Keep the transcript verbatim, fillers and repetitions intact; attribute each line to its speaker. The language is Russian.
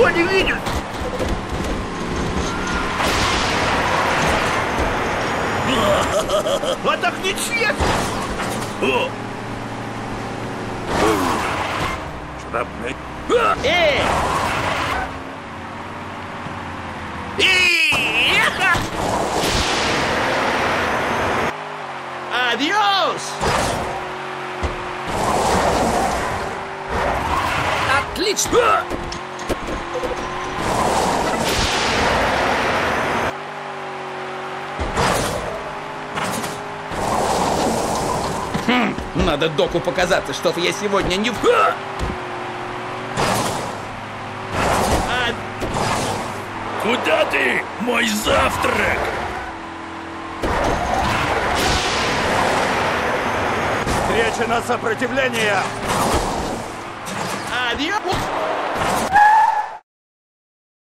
Speaker 1: ничего не видишь? А так нечестно! О! Шрапнель.
Speaker 2: Эй! Адиос! Отлично! Хм, надо доку показаться, что-то я сегодня не в...
Speaker 1: Куда ты? Мой завтрак!
Speaker 3: Встреча на сопротивление!
Speaker 2: Адиос!